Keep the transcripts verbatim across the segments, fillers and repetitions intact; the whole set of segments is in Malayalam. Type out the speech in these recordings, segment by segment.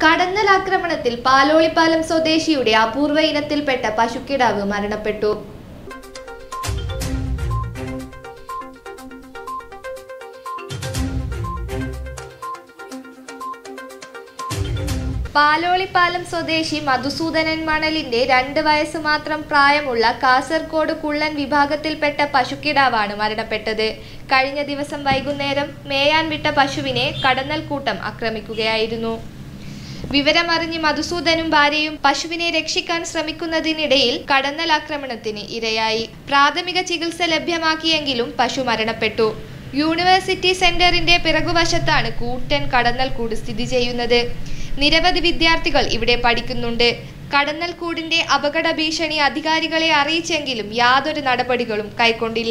കടന്നലാക്രമണത്തിൽ പാലോളിപ്പാലം സ്വദേശിയുടെ അപൂർവ ഇനത്തിൽപ്പെട്ട പശുക്കിടാവ് മരണപ്പെട്ടു. പാലോളിപ്പാലം സ്വദേശി മധുസൂദനൻ മണലിന്റെ രണ്ട് വയസ്സ് മാത്രം പ്രായമുള്ള കാസർഗോഡ് കുള്ളൻ വിഭാഗത്തിൽപ്പെട്ട പശുക്കിടാവാണ് മരണപ്പെട്ടത്. കഴിഞ്ഞ ദിവസം വൈകുന്നേരം മേയാൻ വിട്ട പശുവിനെ കടന്നൽ കൂട്ടം ആക്രമിക്കുകയായിരുന്നു. വിവരമറിഞ്ഞ് മധുസൂദനും ഭാര്യയും പശുവിനെ രക്ഷിക്കാൻ ശ്രമിക്കുന്നതിനിടയിൽ കടന്നൽ ആക്രമണത്തിന് ഇരയായി. പ്രാഥമിക ചികിത്സ ലഭ്യമാക്കിയെങ്കിലും പശു മരണപ്പെട്ടു. യൂണിവേഴ്സിറ്റി സെന്ററിന്റെ പിറകുവശത്താണ് കൂറ്റൻ കടന്നൽ കൂട് സ്ഥിതി ചെയ്യുന്നത്. നിരവധി വിദ്യാർത്ഥികൾ ഇവിടെ പഠിക്കുന്നുണ്ട്. കടന്നൽ കൂടിന്റെ അപകട ഭീഷണി അധികാരികളെ അറിയിച്ചെങ്കിലും യാതൊരു നടപടികളും കൈക്കൊണ്ടില്ല.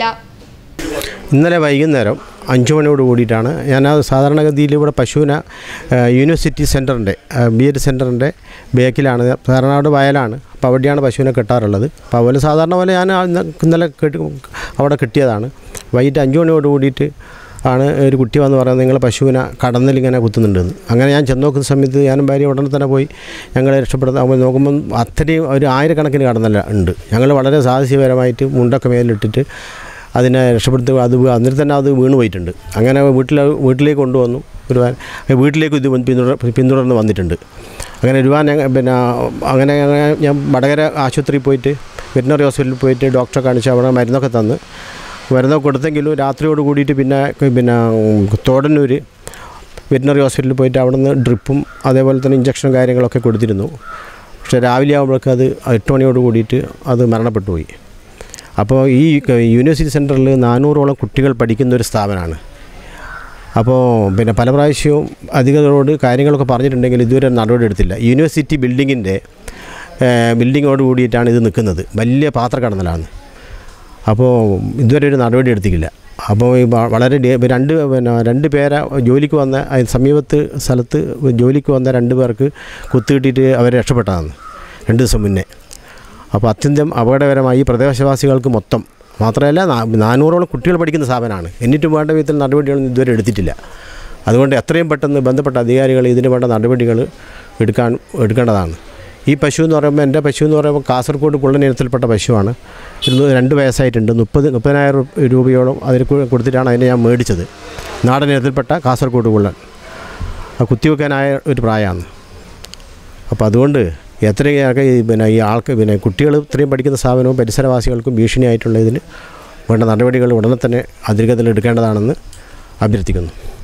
ഇന്നലെ വൈകുന്നേരം അഞ്ചു മണിയോട് കൂടിയിട്ടാണ് ഞാൻ ആ സാധാരണഗതിയിൽ ഇവിടെ പശുവിനെ യൂണിവേഴ്സിറ്റി സെൻറ്ററിൻ്റെ ബി എഡ് സെൻറ്ററിൻ്റെ ബേക്കിലാണ്, സാധാരണ വയലാണ്, അപ്പോൾ അവിടെയാണ് പശുവിനെ കെട്ടാറുള്ളത്. അപ്പോൾ അതുപോലെ സാധാരണ പോലെ ഞാൻ ഇന്നലെ കെട്ടി അവിടെ കെട്ടിയതാണ്. വൈകിട്ട് അഞ്ചു മണിയോട് കൂടിയിട്ട് ആണ് ഒരു കുട്ടി വന്ന് പറയുന്നത് നിങ്ങൾ പശുവിനെ കടന്നലിങ്ങനെ കുത്തുന്നുണ്ടെന്ന്. അങ്ങനെ ഞാൻ ചെന്ന് നോക്കുന്ന സമയത്ത് ഞാനും ഭാര്യ ഉടനെ തന്നെ പോയി ഞങ്ങളെ രക്ഷപ്പെടുത്താൻ നോക്കുമ്പം അത്രയും ഒരു ആയിരക്കണക്കിന് കടന്നല ഉണ്ട്. ഞങ്ങൾ വളരെ സാഹസികപരമായിട്ട് മുണ്ടൊക്കെ മേലിട്ടിട്ട് അതിനെ രക്ഷപ്പെടുത്തി അത് അന്നേരം തന്നെ അത് വീണ് പോയിട്ടുണ്ട്. അങ്ങനെ വീട്ടിൽ വീട്ടിലേക്ക് കൊണ്ടുവന്നു. ഒരു വീട്ടിലേക്ക് ഇത് പിന്തുടർ പിന്തുടർന്ന് വന്നിട്ടുണ്ട്. അങ്ങനെ ഒരുപാട് പിന്നെ അങ്ങനെ ഞാൻ വടകര ആശുപത്രിയിൽ പോയിട്ട് വെറ്റിനറി ഹോസ്പിറ്റലിൽ പോയിട്ട് ഡോക്ടറെ കാണിച്ച് അവിടെ മരുന്നൊക്കെ തന്ന് മരുന്നൊക്കെ കൊടുത്തെങ്കിലും രാത്രിയോട് കൂടിയിട്ട് പിന്നെ പിന്നെ തോടന്നൂർ വെറ്റിനറി ഹോസ്പിറ്റലിൽ പോയിട്ട് അവിടെ നിന്ന് ഡ്രിപ്പും അതേപോലെ തന്നെ ഇഞ്ചക്ഷനും കാര്യങ്ങളൊക്കെ കൊടുത്തിരുന്നു. പക്ഷേ രാവിലെ ആകുമ്പോഴേക്കും അത് എട്ട് മണിയോട് കൂടിയിട്ട് അത് മരണപ്പെട്ടു പോയി. അപ്പോൾ ഈ യൂണിവേഴ്സിറ്റി സെൻറ്ററിൽ നാനൂറോളം കുട്ടികൾ പഠിക്കുന്ന ഒരു സ്ഥാപനമാണ്. അപ്പോൾ പിന്നെ പല പ്രാവശ്യവും അധികൃതരോട് കാര്യങ്ങളൊക്കെ പറഞ്ഞിട്ടുണ്ടെങ്കിൽ ഇതുവരെ നടപടി എടുത്തില്ല. യൂണിവേഴ്സിറ്റി ബിൽഡിങ്ങിൻ്റെ ബിൽഡിങ്ങോട് കൂടിയിട്ടാണ് ഇത് നിൽക്കുന്നത്. വലിയ പാത്രക്കടന്നലാണ്. അപ്പോൾ ഇതുവരെ ഒരു നടപടി എടുത്തിട്ടില്ല. അപ്പോൾ ഈ വളരെ രണ്ട് പിന്നെ രണ്ട് പേരെ ജോലിക്ക് വന്ന സമീപത്ത് സ്ഥലത്ത് ജോലിക്ക് വന്ന രണ്ട് പേർക്ക് കുത്തുകിട്ടിയിട്ട് അവരെ രക്ഷപ്പെട്ടതാണ് രണ്ട് ദിവസം മുന്നേ. അപ്പോൾ അത്യന്തം അപകടകരമായി ഈ പ്രദേശവാസികൾക്ക് മൊത്തം മാത്രമല്ല നാനൂറോളം കുട്ടികൾ പഠിക്കുന്ന സ്ഥാപനമാണ്. എന്നിട്ടും വേണ്ട വിധത്തിൽ നടപടികളൊന്നും ഇതുവരെ എടുത്തിട്ടില്ല. അതുകൊണ്ട് എത്രയും പെട്ടെന്ന് ബന്ധപ്പെട്ട അധികാരികൾ ഇതിന് വേണ്ട നടപടികൾ എടുക്കാൻ എടുക്കേണ്ടതാണ്. ഈ പശു എന്ന് പറയുമ്പോൾ എൻ്റെ പശു എന്ന് പറയുമ്പോൾ കാസർഗോഡ് കുള്ളൻ ഇനത്തിൽപ്പെട്ട പശുവാണ്. ഇരുന്ന് രണ്ട് വയസ്സായിട്ടുണ്ട്. മുപ്പത് മുപ്പതിനായിരം രൂപയോളം അതിന് കൊടുത്തിട്ടാണ് അതിനെ ഞാൻ മേടിച്ചത്. നാടൻ ഇനത്തിൽപ്പെട്ട കാസർഗോഡ് കുള്ളൻ കുത്തിവെക്കാനായ ഒരു പ്രായമാണ്. അപ്പോൾ അതുകൊണ്ട് എത്രയൊക്കെ പിന്നെ ഈ ആൾക്ക് പിന്നെ കുട്ടികൾ ഇത്രയും പഠിക്കുന്ന സ്ഥാപനവും പരിസരവാസികൾക്കും ഭീഷണിയായിട്ടുള്ള ഇതിന് വേണ്ട നടപടികൾ ഉടനെ തന്നെ അധികൃതർ എടുക്കേണ്ടതാണെന്ന് അഭ്യർത്ഥിക്കുന്നു.